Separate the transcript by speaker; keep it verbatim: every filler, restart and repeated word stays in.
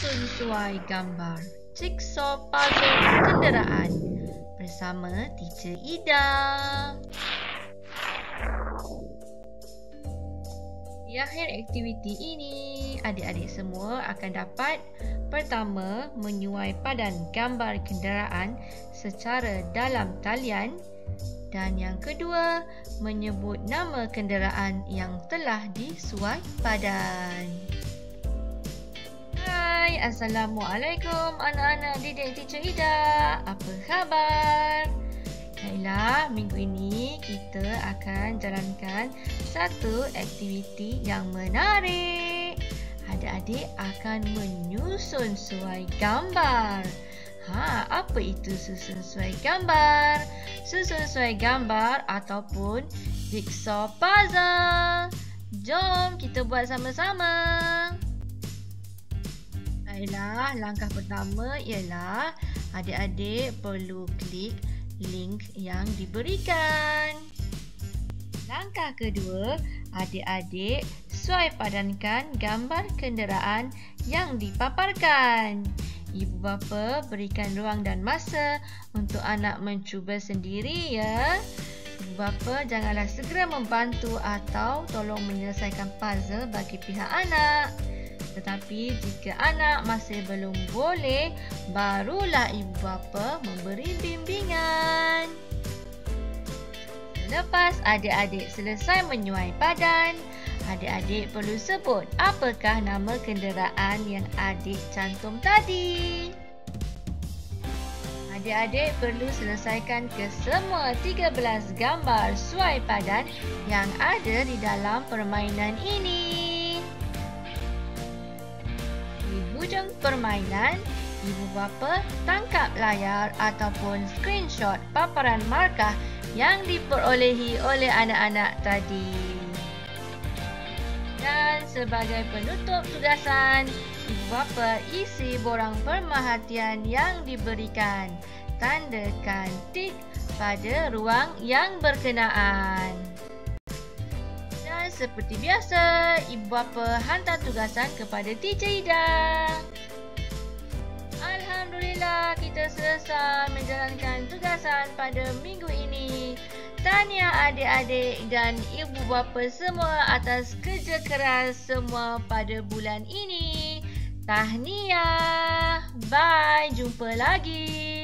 Speaker 1: Susun sesuai gambar jigsaw puzzle kenderaan bersama Teacher Ida. Di akhir aktiviti ini, adik-adik semua akan dapat pertama, menyuai padan gambar kenderaan secara dalam talian, dan yang kedua, menyebut nama kenderaan yang telah disuai padan. Hai, Assalamualaikum anak-anak didik Teacher Ida. Apa khabar? Baiklah, minggu ini kita akan jalankan satu aktiviti yang menarik. Adik-adik akan menyusun sesuai gambar. Ha, apa itu susun sesuai gambar? Susun sesuai gambar ataupun jigsaw puzzle. Jom kita buat sama-sama. Baiklah, langkah pertama ialah adik-adik perlu klik link yang diberikan. Langkah kedua, adik-adik suai padankan gambar kenderaan yang dipaparkan. Ibu bapa berikan ruang dan masa untuk anak mencuba sendiri ya. Ibu bapa janganlah segera membantu atau tolong menyelesaikan puzzle bagi pihak anak. Tetapi jika anak masih belum boleh, barulah ibu bapa memberi bimbingan. Selepas adik-adik selesai menyuai padan, adik-adik perlu sebut apakah nama kenderaan yang adik cantum tadi. Adik-adik perlu selesaikan kesemua tiga belas gambar suai padan yang ada di dalam permainan ini. Di hujung permainan, ibu bapa tangkap layar ataupun screenshot paparan markah yang diperolehi oleh anak-anak tadi. Dan sebagai penutup tugasan, ibu bapa isi borang pemerhatian yang diberikan. Tandakan tik pada ruang yang berkenaan. Dan seperti biasa, ibu bapa hantar tugasan kepada Teacher Ida. Alhamdulillah, kita selesai menjalankan tugasan pada minggu ini. Tahniah adik-adik dan ibu bapa semua atas kerja keras semua pada bulan ini. Tahniah. Bye. Jumpa lagi.